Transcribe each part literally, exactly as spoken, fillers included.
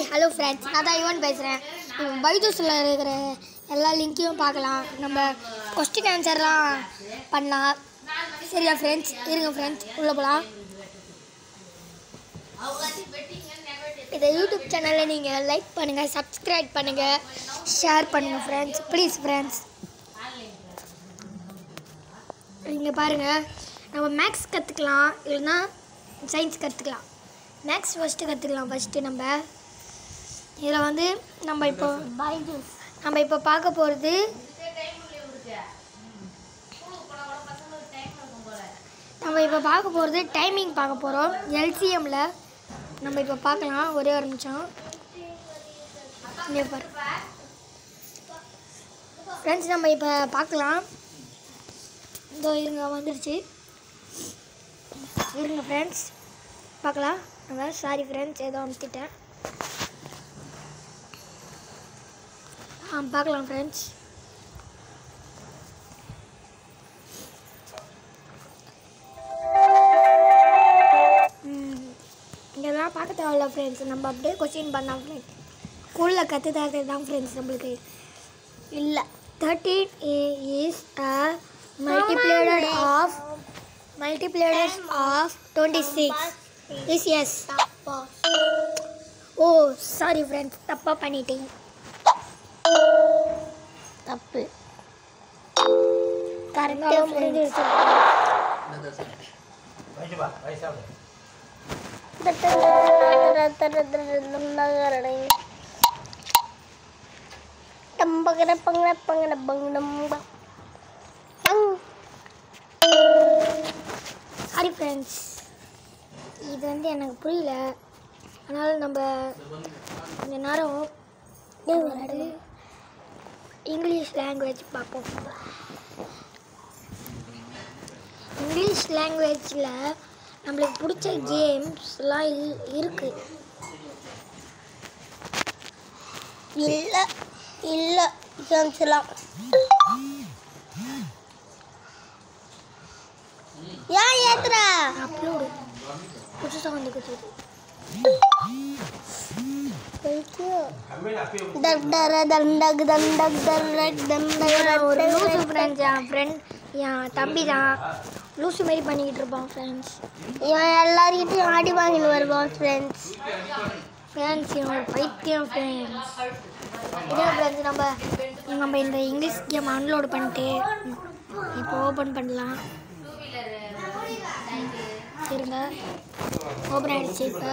Hello friends, நான் தான் யுவன் பேசுகிறேன். பைஜூஸில் இருக்கிற எல்லா லிங்க்கையும் பார்க்கலாம். நம்ம கொஸ்டின் ஆன்சர்லாம் பண்ணலாம். சரியா ஃப்ரெண்ட்ஸ்? இருங்க ஃப்ரெண்ட்ஸ், உள்ளே போகலாம். இந்த யூடியூப் சேனலை நீங்கள் லைக் பண்ணுங்கள், சப்ஸ்கிரைப் பண்ணுங்கள், ஷேர் பண்ணுங்கள் ஃப்ரெண்ட்ஸ். Please friends. இங்கே பாருங்கள், நம்ம மேக்ஸ் கற்றுக்கலாம், இல்லைன்னா சயின்ஸ் கற்றுக்கலாம். மேக்ஸ் ஃபஸ்ட்டு கற்றுக்கலாம். ஃபஸ்ட்டு நம்ம இதில் வந்து நம்ம இப்போ பைஜூஸ் நம்ம இப்போ பார்க்க போகிறது நம்ம இப்போ பார்க்க போகிறது டைமிங் பார்க்க போகிறோம். எல்சிஎம்மில் நம்ம இப்போ பார்க்கலாம். ஒரே ஒரு நிமிஷம். இங்கே பாரு ஃப்ரெண்ட்ஸ், நம்ம இப்போ பார்க்கலாம். இதோ இருங்க, வந்துருச்சு. இருங்க ஃப்ரெண்ட்ஸ், பார்க்கலாம். நம்ம சாரி ஃப்ரெண்ட்ஸ், ஏதோ அமுத்திட்டேன். ஆ பார்க்கலாம் ஃப்ரெண்ட்ஸ். இதெல்லாம் பார்க்க தேவையில்ல ஃப்ரெண்ட்ஸ், நம்ம அப்படியே கொஸ்டின் பண்ணலாம் ஃப்ரெண்ட்ஸ். ஸ்கூலில் கற்று தரது தான் ஃப்ரெண்ட்ஸ் நம்மளுக்கு. இல்லை, thirteen is a multiplied of multiplied of twenty six is yes. Oh sorry friends, தப்பாக பண்ணிட்டீங்க. தப்பு கரெக்டாக முடிஞ்சிருச்சு. சாரி ஃப்ரெண்ட்ஸ், இது வந்து எனக்கு புரியல. அதனால் நம்ம கொஞ்ச நேரம் இங்கிலீஷ் லாங்குவேஜ் பார்ப்போம். இங்கிலீஷ் லாங்குவேஜில் நம்மளுக்கு பிடிச்ச கேம்ஸ்லாம் இருக்குது. இல்லை இல்லை கேம்ஸ்லாம் ஏன் ஏத்துற? அப்லோடு புதுசாக வந்து கொடுத்தது. ஒரு லூசு ஃப்ரெண்ட்ஸ், என் ஃப்ரெண்ட் என் தம்பி தான் லூசு மாரி பண்ணிக்கிட்டு இருப்பான் ஃப்ரெண்ட்ஸ். இவன் எல்லாருக்கிட்டையும் ஆடி வாங்கின்னு வருவான் ஃப்ரெண்ட்ஸ். ஃப்ரெண்ட்ஸ் இவன் ஒரு பைத்தியம் ஃப்ரெண்ட்ஸ். இதே ஃப்ரெண்ட்ஸ், நம்ம நம்ம இந்த இங்கிலீஷ் கேம் அன்லோட் பண்ணிட்டு இப்போ ஓப்பன் பண்ணலாம். இருங்க, ஓப்பன் ஆகிடுச்சு. இப்போ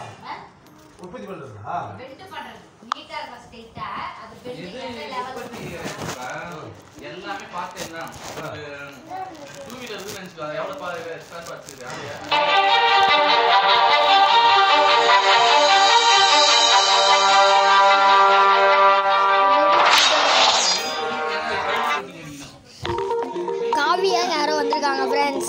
எல்லாமே பார்த்தேன்னா டூ வீலர் நினைச்சுக்கோ. எவ்வளோ பார்த்துருக்கு காவியா யாரோ வந்திருக்காங்க ஃப்ரெண்ட்ஸ்.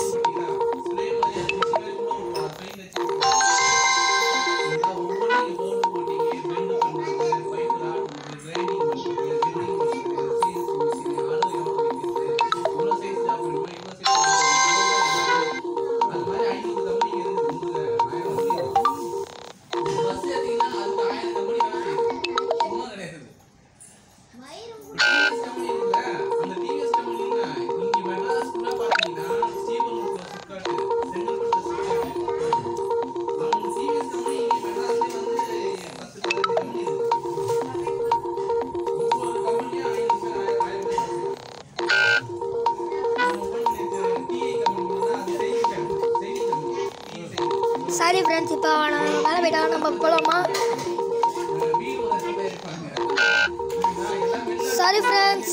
சாரி ஃப்ரெண்ட்ஸ், இப்போ நான் வேலை போயிட்டா நம்ம போகலாமா? Sorry friends.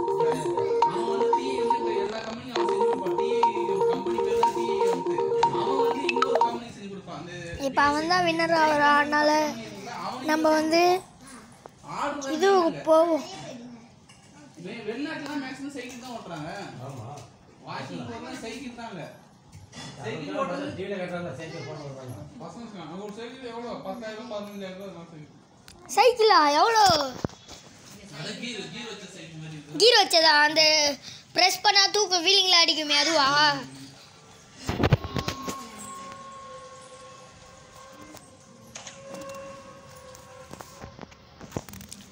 இப்போ அவன் தான் வின்னர் ஆகிறா. அதனால நம்ம வந்து இது போவோம். வெளிநாட்டுலாம் மேக்ஸிமம் சைக்கிள் தான் ஓட்டுறாங்க. வாக்கிங் போறதுனா சைக்கிள் தாங்க. சைக்கிள் ஓட்டுறது ஜீவன கட்டறத சைக்கிள் போடுறாங்க. பசங்க அங்க ஒரு சைக்கிள் எவ்வளவு? பத்தாயிரம் பதினைந்தாயிரம் ரூபாய் சைக்கிள். சைக்கிளா எவ்வளோ? அது கீர் கீர் வச்ச சைக்கிள் மாதிரி இருக்கு. கீர் வச்சதா? அந்த பிரஸ் பண்ணா தூக்கு வீலிங்ல அடிக்குமே அதுவா?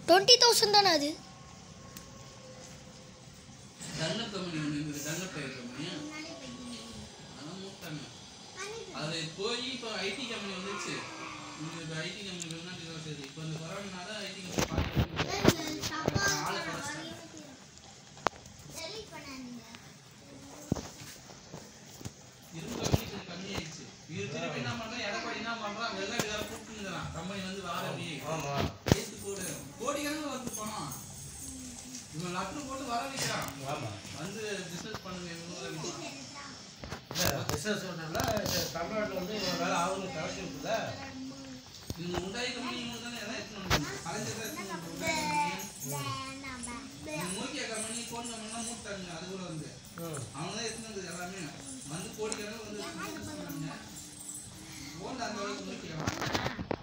டுவெண்ட்டி தௌசண்ட் தானே அது? டன்லப் கம்பெனி ஒன்று இருக்குது, டன்லப் டயர் கம்பெனி. அதான் மூட்டாங்க. அது போய் இப்போ ஐடி கம்பெனி வந்துச்சு. இந்த இப்போ ஐடி கம்பெனி வெளிநாட்டுக்கு தான் சரி. இப்போ இந்த கொரோனால ஐடி கம்பெனி பார்த்து ஆளை குறைச்சிட்டாங்க. இரும்பு கம்பெனி கொஞ்சம் கம்மியாயிடுச்சு. இது திருப்பி என்ன பண்ணுறோம், எடப்பாடி என்ன பண்ணுறான், வெளிநாட்டுக்கார கூப்பிட்டுங்கிறான். கம்பெனி வந்து ஆரம்பி ஏற்று போடு கோடிக்கணக்கில் வந்து போனோம். இவன் லட்சம் போட்டு வர வைக்கிறான். வந்து பிஸ்னஸ் பண்ணுங்க பிஸ்னஸ் பண்ணுறதுல தமிழ்நாட்டில் வந்து இவ்வளோ வேலை ஆகும்னு கரெக்ட் இருக்குல்ல. இவங்க உண்டாய் கம்பெனி இவங்க தானே எல்லாம் எடுத்துன்னு கலைஞர் தான் எடுத்துன்னு நோக்கியா கம்பெனி ஃபோன் கம்பெனிலாம் மூட்டாங்க. அது கூட வந்து அவங்க தான் எடுத்துன்னு வந்தது எல்லாமே வந்து கோடிக்கணக்கில் வந்து பண்ணாங்க. ஃபோன் அந்த அளவுக்கு நோக்கியா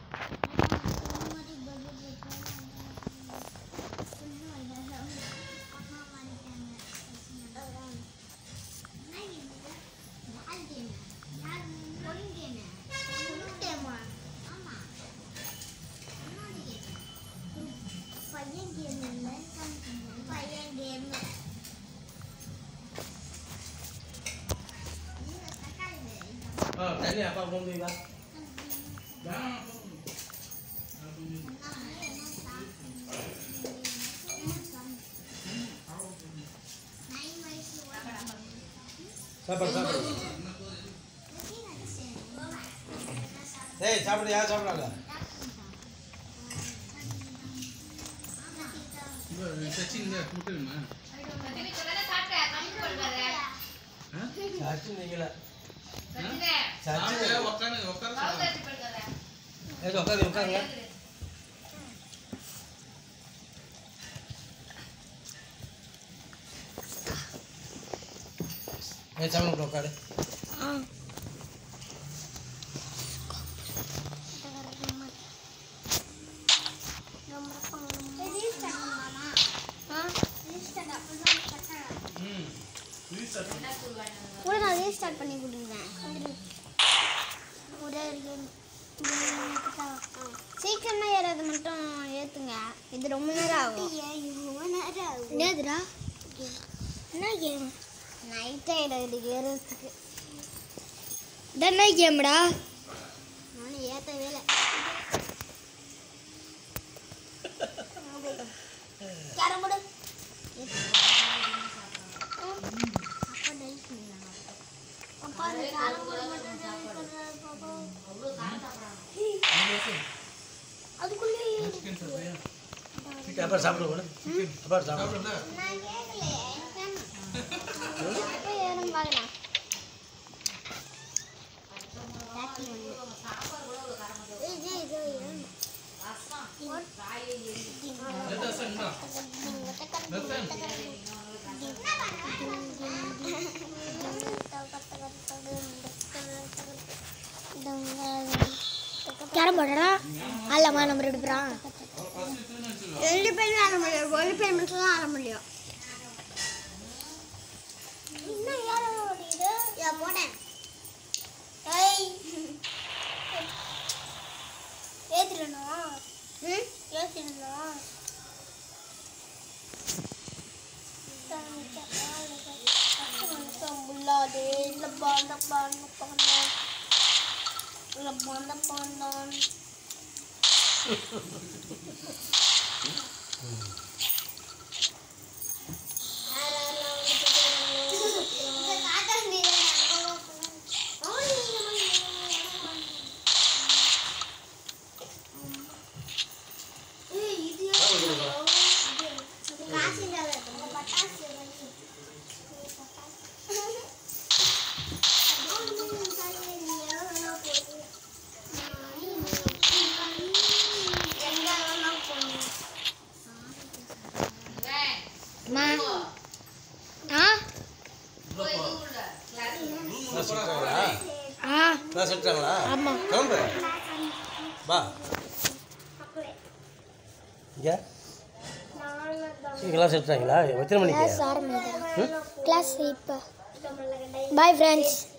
தண்ணி அப்பா போடுவீங்களா? சாப்பாடு சாப்பாடு ஏய் சாப்பிடு யார் சாப்பிடாங்க? சச்சின் இந்த முட்டுமா சச்சின் நீங்களா? சச்சின் உட்காந்து உட்காந்து ஏதோ உட்காந்து உட்காருங்க. ஏ சாப்பிட உட்காரு. கூட நான் ரீஸ்டார்ட் பண்ணி கொடுங்க. சீக்கிரமா ஏறது மட்டும் ஏத்துங்க. இது ரொம்ப நேரம் ஆகும். என்னதுடா? என்ன கேம்? நைட் ஆயிடும் இது ஏறதுக்கு. என்ன கேம்டா? நானும் ஏற்றவே இல்லை. கேரம்போர்டு அப்புறம் சாப்பிட கூட அப்புறம் சாப்பிட ஏறும் பார்க்கலாம். கேரம் போடுறா அல்லமா நம்ம ரெண்டு பேரா ரெண்டு பேரும் ஆட முடியும். ஒரு பேர் மட்டும் தான் ஆட முடியும். இன்னும் ஏற முடியுது. ஏன் போட்டேன்? ஏய் ஏத்திடணும். ம் ஏத்திடணும். முள்ளாதே இல்லை பாண்ட பாண்ட பாண்டான் இல்லை பாண்ட பாண்டான். செட்டாங்களா? கிளம்பு வா. இங்கே கிளாஸ் எடுத்தாங்களா? எத்தனை மணிக்கு கிளாஸ் இப்போ பாய் ஃப்ரெண்ட்ஸ்.